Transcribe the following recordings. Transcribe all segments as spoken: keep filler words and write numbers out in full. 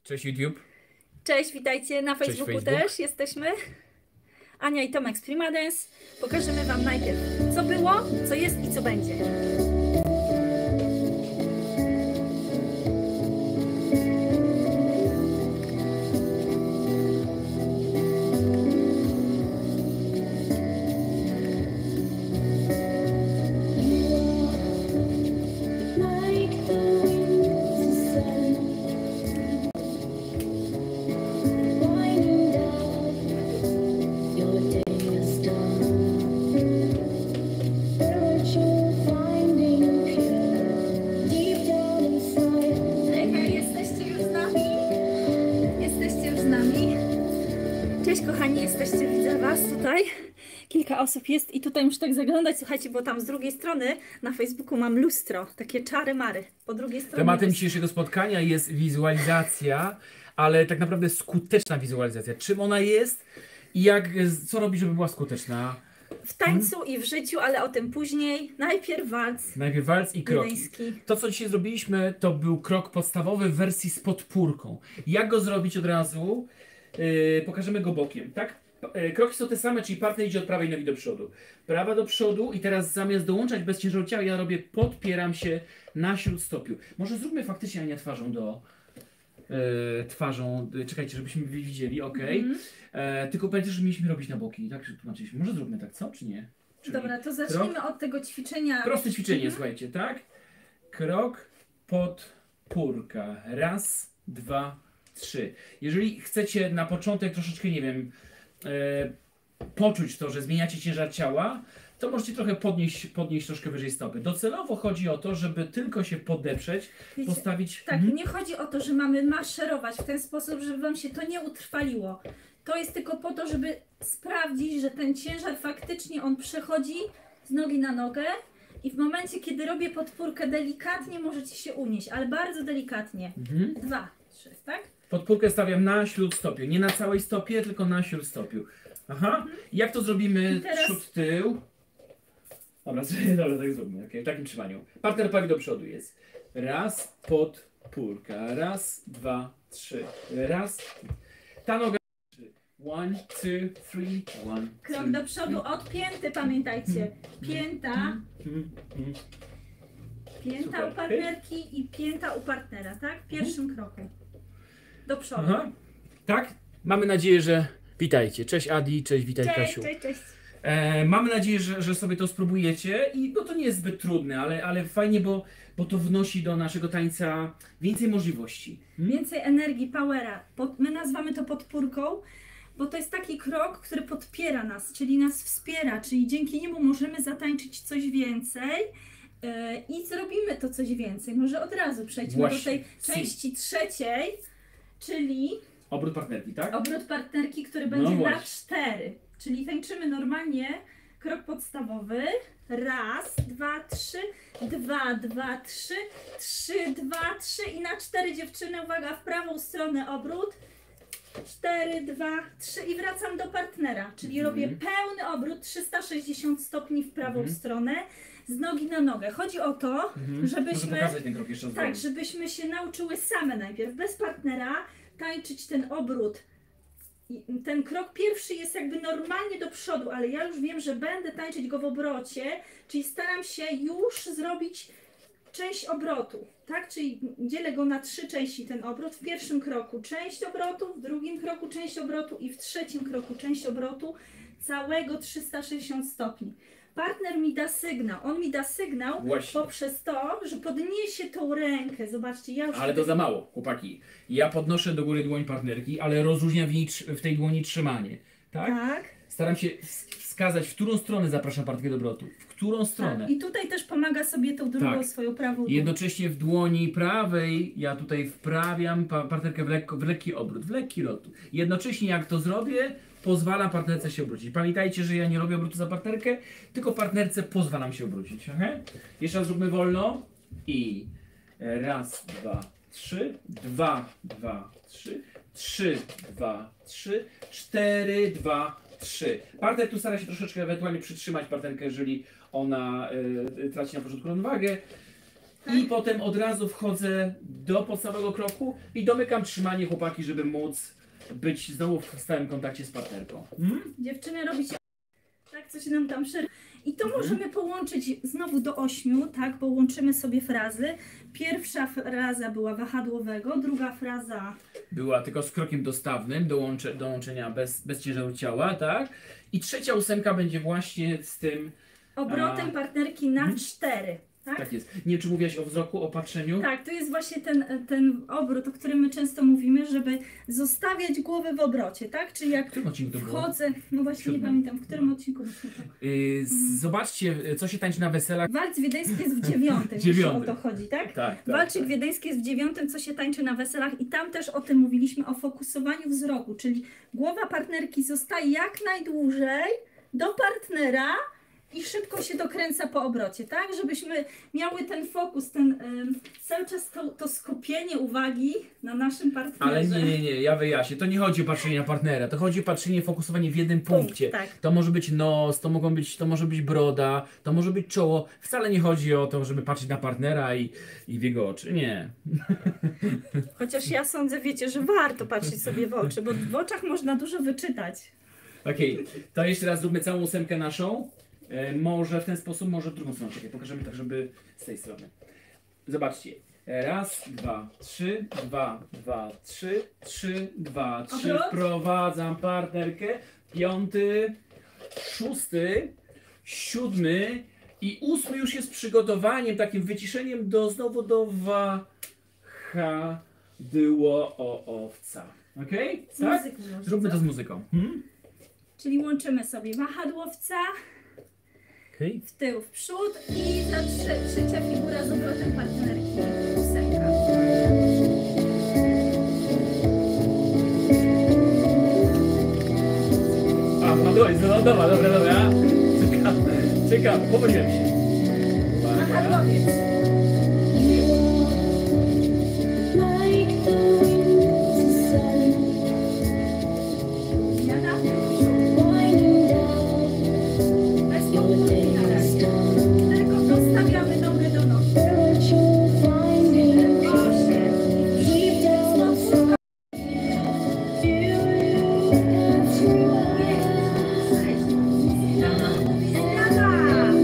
Cześć YouTube. Cześć, witajcie. Na Facebooku Facebook. też jesteśmy. Ania i Tomek z Prima Dance. Pokażemy Wam najpierw, co było, co jest i co będzie. Cześć kochani, jesteście, widzę Was tutaj. Kilka osób jest i tutaj muszę tak zaglądać, słuchajcie, bo tam z drugiej strony na Facebooku mam lustro, takie czary-mary. Po drugiej stronie Tematem lustro. dzisiejszego spotkania jest wizualizacja, ale tak naprawdę skuteczna wizualizacja. Czym ona jest i jak, co robić, żeby była skuteczna? W tańcu hmm? i w życiu, ale o tym później. Najpierw walc. Najpierw walc i krok. To, co dzisiaj zrobiliśmy, to był krok podstawowy w wersji z podpórką. Jak go zrobić od razu? Yy, pokażemy go bokiem, tak? Yy, kroki są te same, czyli partner idzie od prawej nogi do przodu. Prawa do przodu i teraz zamiast dołączać bez ciężaru ciała, ja robię, podpieram się na śródstopiu. Może zróbmy faktycznie, Ania, twarzą do... Yy, twarzą, yy, czekajcie, żebyśmy widzieli, ok. Mm -hmm. yy, tylko pamiętajcie, że mieliśmy robić na boki, tak? Tłumaczyliśmy. Może zróbmy tak, co? Czy nie? Czyli dobra, to zacznijmy krok, od tego ćwiczenia. Proste ćwiczenie, mm -hmm. słuchajcie, tak? Krok, podpórka. Raz, dwa, trzy. Jeżeli chcecie na początek troszeczkę, nie wiem, yy, poczuć to, że zmieniacie ciężar ciała, to możecie trochę podnieść, podnieść troszkę wyżej stopy. Docelowo chodzi o to, żeby tylko się podeprzeć, Wiecie, postawić... Tak, mhm. nie chodzi o to, że mamy maszerować w ten sposób, żeby Wam się to nie utrwaliło. To jest tylko po to, żeby sprawdzić, że ten ciężar faktycznie on przechodzi z nogi na nogę i w momencie, kiedy robię podpórkę delikatnie, możecie się unieść, ale bardzo delikatnie. Mhm. Dwa, trzy, tak? Podpórkę stawiam na śródstopiu, nie na całej stopie, tylko na śródstopiu. Aha, mhm. Jak to zrobimy teraz... przód, tył? Dobra, dobra, tak zróbmy, okay. W takim trzymaniu. Partner prawie do przodu jest. Raz, podpórka. Raz, dwa, trzy. Raz. Ta noga. One, two, three, one. Krok do przodu od pięty, pamiętajcie. Pięta. Pięta Super. u partnerki i pięta u partnera, tak? W pierwszym kroku. Do przodu. Aha. Tak? Mamy nadzieję, że... Witajcie. Cześć Adi, cześć, witaj cześć, Kasiu. Cześć, cześć. E, mamy nadzieję, że, że sobie to spróbujecie i no to nie jest zbyt trudne, ale, ale fajnie, bo, bo to wnosi do naszego tańca więcej możliwości. Hmm? Więcej energii, powera. Pod, my nazywamy to podpórką, bo to jest taki krok, który podpiera nas, czyli nas wspiera, czyli dzięki niemu możemy zatańczyć coś więcej yy, i zrobimy to coś więcej. Może od razu przejdźmy Właśnie. do tej części trzeciej, czyli... Obrót partnerki, tak? Obrót partnerki, który będzie no na cztery. Czyli tańczymy normalnie krok podstawowy. Raz, dwa, trzy, dwa, dwa, trzy, trzy, dwa, trzy i na cztery dziewczyny, uwaga, w prawą stronę obrót. Cztery, dwa, trzy i wracam do partnera. Czyli mm. robię pełny obrót trzysta sześćdziesiąt stopni w prawą mm. stronę. Z nogi na nogę. Chodzi o to, mm. żebyśmy, ten krok jeszcze tak, żebyśmy się nauczyły same najpierw, bez partnera, tańczyć ten obrót. Ten krok pierwszy jest jakby normalnie do przodu, ale ja już wiem, że będę tańczyć go w obrocie, czyli staram się już zrobić część obrotu, tak? Czyli dzielę go na trzy części ten obrót. W pierwszym kroku część obrotu, w drugim kroku część obrotu i w trzecim kroku część obrotu całego trzysta sześćdziesiąt stopni. Partner mi da sygnał, on mi da sygnał Właśnie. poprzez to, że podniesie tą rękę. Zobaczcie, ja już... Ale to za mało, chłopaki. Ja podnoszę do góry dłoń partnerki, ale rozróżniam w, niej, w tej dłoni trzymanie. Tak? Tak. Staram się wskazać, w którą stronę zapraszam partnerkę do obrotu. W którą stronę. Tak. I tutaj też pomaga sobie tą drugą tak. swoją prawą dłoń. Jednocześnie w dłoni prawej ja tutaj wprawiam partnerkę w, lekko, w lekki obrót, w lekki lot. Jednocześnie jak to zrobię, pozwalam partnerce się obrócić. Pamiętajcie, że ja nie robię obrotu za partnerkę, tylko partnerce pozwalam się obrócić. Okay? Jeszcze raz zróbmy wolno. I raz, dwa, trzy, dwa, dwa, trzy, trzy, dwa, trzy, cztery, dwa, trzy. Partner tu stara się troszeczkę ewentualnie przytrzymać partnerkę, jeżeli ona y, traci na początku równowagę. Tak. I potem od razu wchodzę do podstawowego kroku i domykam trzymanie chłopaki, żeby móc być znowu w stałym kontakcie z partnerką. Hmm? Dziewczyny robicie tak, co się nam tam szerzy. I to Mhm. możemy połączyć znowu do ośmiu, tak, bo łączymy sobie frazy. Pierwsza fraza była wahadłowego, druga fraza Była tylko z krokiem dostawnym do, łącze, do łączenia bez, bez ciężaru ciała, tak? I trzecia ósemka będzie właśnie z tym, obrotem A. partnerki na Mhm. cztery. Tak? tak jest. Nie wiem, czy mówiłaś o wzroku, o patrzeniu? Tak, to jest właśnie ten, ten obrót, o którym my często mówimy, żeby zostawiać głowę w obrocie, tak? Czyli W jak którym odcinku to było? wchodzę, no właśnie nie Siódmym. pamiętam, w którym odcinku myśmy to... Yy, z- zobaczcie, co się tańczy na weselach. Walc wiedeński jest w dziewiątym, jeśli o Dziewiąty. to chodzi, tak? Tak, tak. Walczyk tak. wiedeński jest w dziewiątym, co się tańczy na weselach i tam też o tym mówiliśmy, o fokusowaniu wzroku, czyli głowa partnerki zostaje jak najdłużej do partnera i szybko się dokręca po obrocie, tak? Żebyśmy miały ten fokus, ten ym, cały czas to, to skupienie uwagi na naszym partnerze. Ale nie, nie, nie, ja wyjaśnię. To nie chodzi o patrzenie na partnera, to chodzi o patrzenie, fokusowanie w jednym Punkt, punkcie. tak. To może być nos, to mogą być, to może być broda, to może być czoło. Wcale nie chodzi o to, żeby patrzeć na partnera i, i w jego oczy. Nie. Chociaż ja sądzę, wiecie, że warto patrzeć sobie w oczy, bo w oczach można dużo wyczytać. Okej, to jeszcze raz zróbmy całą ósemkę naszą. E, może w ten sposób, może w drugą stronę. Czekaj, pokażemy tak, żeby z tej strony. Zobaczcie. Raz, dwa, trzy, dwa, dwa, trzy, trzy, dwa, trzy. Obrót. Wprowadzam partnerkę. Piąty, szósty, siódmy i ósmy już jest przygotowaniem, takim wyciszeniem do znowu do wahadło o owca. Okej? Z Tak? muzyką może, Zróbmy co? to z muzyką. Hmm? Czyli łączymy sobie wahadłowca, Okej. w tył, w przód i ta trze trzecia figura z obrotem partnerki, ósemka. A, no dobra, no dobra, dobra, dobra. Czekam, czekam, pomyliłem się. Uwaga. Wahadłowiec. Zmiana w przód. Bez powtórki na razie. Tylko dostawiamy nogę do nogi. Osiem. Znowu. Sześć. Zmiana. Zmiana.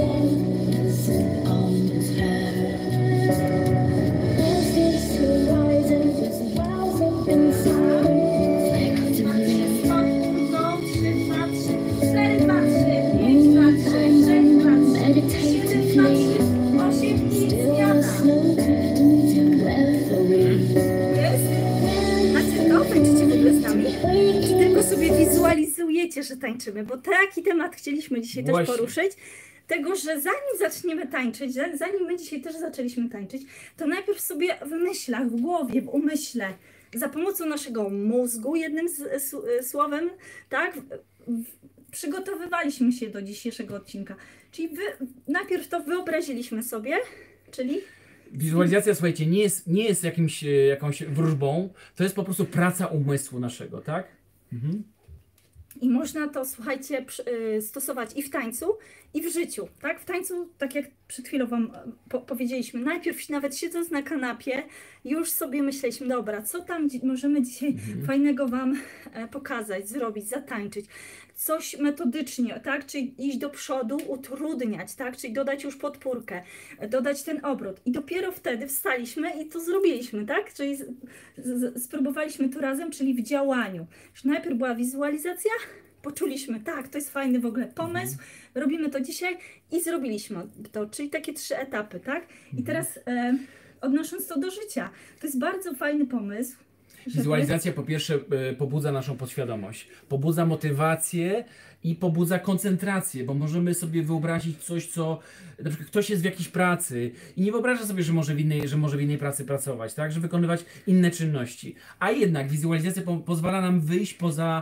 Wizualizujecie, że tańczymy, bo taki temat chcieliśmy dzisiaj Właśnie. też poruszyć. Tego, że zanim zaczniemy tańczyć, za- zanim my dzisiaj też zaczęliśmy tańczyć, to najpierw sobie w myślach, w głowie, w umyśle, za pomocą naszego mózgu, jednym z, s- słowem, tak, w- w- przygotowywaliśmy się do dzisiejszego odcinka. Czyli wy, najpierw to wyobraziliśmy sobie, czyli Wizualizacja, słuchajcie, nie jest, nie jest jakimś, e, jakąś wróżbą, to jest po prostu praca umysłu naszego, tak? Mhm. i można to, słuchajcie, przy- y, stosować i w tańcu, i w życiu, tak? W tańcu, tak jak przed chwilą Wam e, po powiedzieliśmy, najpierw nawet siedząc na kanapie, już sobie myśleliśmy, dobra, co tam dzi możemy dzisiaj Mhm. fajnego Wam e, pokazać, zrobić, zatańczyć. Coś metodycznie, tak? Czyli iść do przodu, utrudniać, tak? Czyli dodać już podpórkę, e, dodać ten obrót. I dopiero wtedy wstaliśmy i to zrobiliśmy, tak? Czyli z, z, spróbowaliśmy to razem, czyli w działaniu. Już najpierw była wizualizacja, poczuliśmy, tak, to jest fajny w ogóle pomysł, robimy to dzisiaj i zrobiliśmy to, czyli takie trzy etapy, tak? I teraz e, odnosząc to do życia, to jest bardzo fajny pomysł. żeby- Wizualizacja po pierwsze e, pobudza naszą podświadomość, pobudza motywację i pobudza koncentrację, bo możemy sobie wyobrazić coś, co na przykład ktoś jest w jakiejś pracy i nie wyobraża sobie, że może w innej, że może w innej pracy pracować, tak, że wykonywać inne czynności. A jednak wizualizacja po, pozwala nam wyjść poza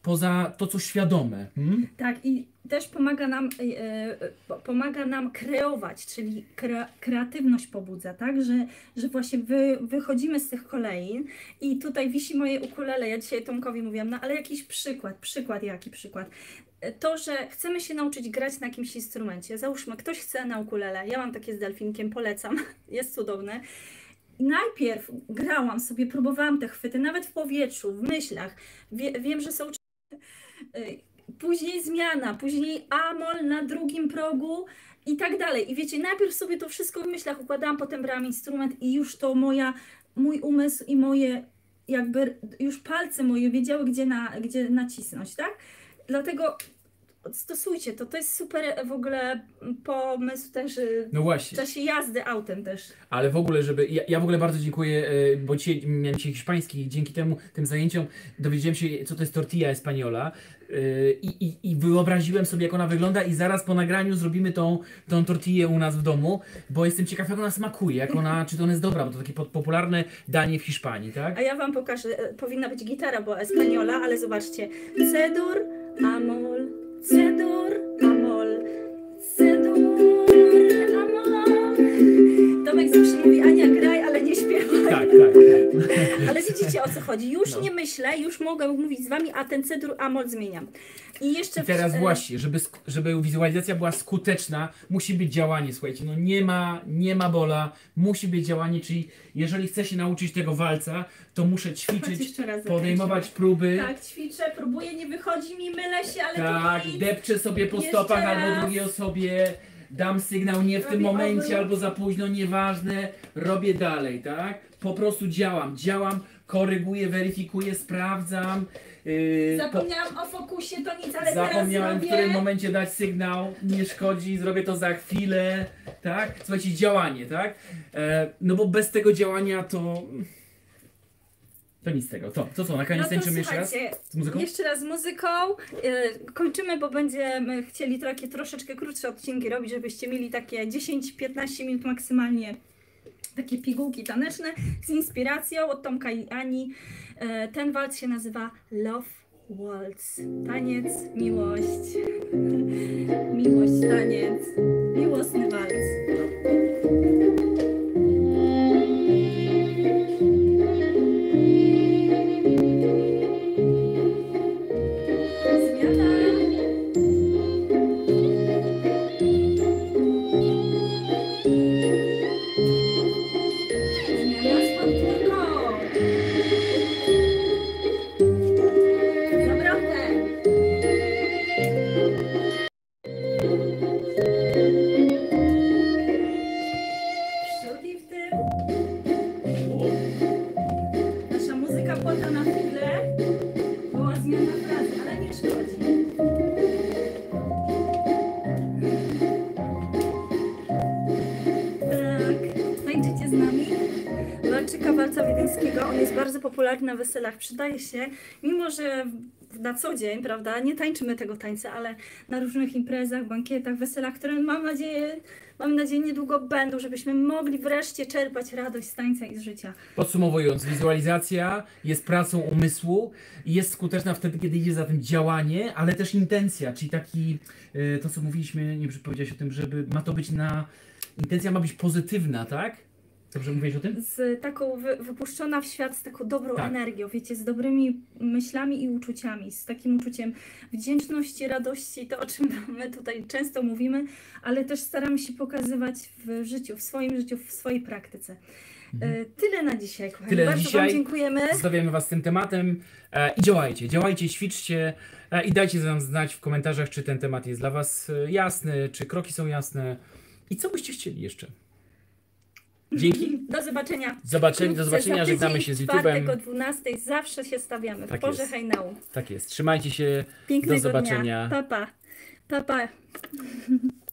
poza to, co świadome. Hmm? Tak, i też pomaga nam, e, pomaga nam kreować, czyli kre, kreatywność pobudza, tak? Że, że właśnie wy, wychodzimy z tych kolei i tutaj wisi moje ukulele. Ja dzisiaj Tomkowi mówiłam, no ale jakiś przykład, przykład, jaki przykład? To, że chcemy się nauczyć grać na jakimś instrumencie. Załóżmy, ktoś chce na ukulele. Ja mam takie z delfinkiem, polecam, jest cudowne. I najpierw grałam sobie, próbowałam te chwyty, nawet w powietrzu, w myślach. Wie, wiem, że są... Później zmiana, później A-moll na drugim progu i tak dalej. I wiecie, najpierw sobie to wszystko w myślach układałam, potem brałam instrument i już to moja, mój umysł i moje, jakby już palce moje wiedziały, gdzie, na, gdzie nacisnąć, tak? Dlatego stosujcie to, to jest super w ogóle pomysł też no właśnie. w czasie jazdy autem też. Ale w ogóle, żeby, ja, ja w ogóle bardzo dziękuję, bo dzisiaj miałem dzisiaj hiszpański i dzięki temu, tym zajęciom dowiedziałem się, co to jest tortilla española i, i, i wyobraziłem sobie, jak ona wygląda i zaraz po nagraniu zrobimy tą, tą tortillę u nas w domu, bo jestem ciekaw, jak ona smakuje, jak ona, czy to ona jest dobra, bo to takie popularne danie w Hiszpanii, tak? A ja wam pokażę, powinna być gitara, bo española, ale zobaczcie, C-dur, A-moll, C-dur, A-moll, C-dur, A-moll. Tomek zawsze mówi, Ania graj, ale nie śpiewaj. Tak, tak. Ale widzicie, o co chodzi. Już no. nie myślę, już mogę mówić z wami, a ten C-dur, A-moll zmieniam. I jeszcze I teraz w... właśnie, żeby, żeby wizualizacja była skuteczna, musi być działanie, słuchajcie, no nie ma, nie ma bola, musi być działanie, czyli jeżeli chcę się nauczyć tego walca, to muszę ćwiczyć, podejmować próby. Tak, ćwiczę, próbuję, nie wychodzi mi, mylę się, ale tak, to nic. depczę sobie po Jeszcze stopach raz. albo drugiej osobie, dam sygnał nie w Robię tym momencie obrót. albo za późno, nieważne, robię dalej, tak? Po prostu działam, działam, koryguję, weryfikuję, sprawdzam. Yy, Zapomniałam po... o fokusie, to nic, ale Zapomniałem teraz w którym momencie dać sygnał, nie szkodzi, zrobię to za chwilę, tak? Słuchajcie, działanie, tak? E, no bo bez tego działania to... To nic z tego. To, to co, na koniec no to tańczymy jeszcze raz z muzyką? Jeszcze raz z muzyką. Yy, kończymy, bo będziemy chcieli takie troszeczkę krótsze odcinki robić, żebyście mieli takie dziesięć piętnaście minut maksymalnie. Takie pigułki taneczne z inspiracją od Tomka i Ani. Yy, ten walc się nazywa Love Waltz. Taniec, miłość. Miłość, taniec. Miłosny walc. Walca wiedeńskiego, on jest bardzo popularny na weselach, przydaje się, mimo że na co dzień, prawda, nie tańczymy tego tańca, ale na różnych imprezach, bankietach, weselach, które mam nadzieję, mam nadzieję niedługo będą, żebyśmy mogli wreszcie czerpać radość z tańca i z życia. Podsumowując, wizualizacja jest pracą umysłu i jest skuteczna wtedy, kiedy idzie za tym działanie, ale też intencja, czyli taki, to co mówiliśmy, nie powiedziałeś o tym, żeby ma to być na, intencja ma być pozytywna, tak? Dobrze mówiłeś o tym? Z taką wy, wypuszczona w świat z taką dobrą tak. energią, wiecie, z dobrymi myślami i uczuciami, z takim uczuciem wdzięczności, radości, to o czym my tutaj często mówimy, ale też staramy się pokazywać w życiu, w swoim życiu, w swojej praktyce. Mhm. Tyle na dzisiaj, kochani. Tyle Bardzo dzisiaj. Wam dziękujemy. Zostawiamy Was z tym tematem e, i działajcie, działajcie, ćwiczcie e, i dajcie nam znać w komentarzach, czy ten temat jest dla Was jasny, czy kroki są jasne i co byście chcieli jeszcze. Dzięki. Do zobaczenia. Zobaczenia, do zobaczenia, żegnamy się z YouTube'em. czwartek o dwunastej zawsze się stawiamy w tak porze jest. hejnału. Tak jest. Trzymajcie się. Pięknego do zobaczenia. Dnia. Pa, pa. Pa, pa.